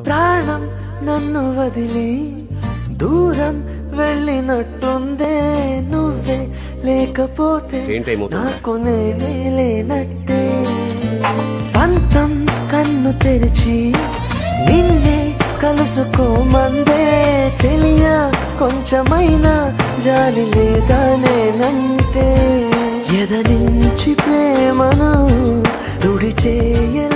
ప్రాణం నన్ను వదిలి దూరం వెళ్ళినట్టుందే నువ్వే లేకపోతే నాకు నేనే లేనట్టే పంతం కన్ను తెరిచి నిన్నే కలుసుకోమందే తెలియా కొంచెమైనా జాలి లేదా నేనంటే ఎదరించి ప్రేమను రుడి చేయ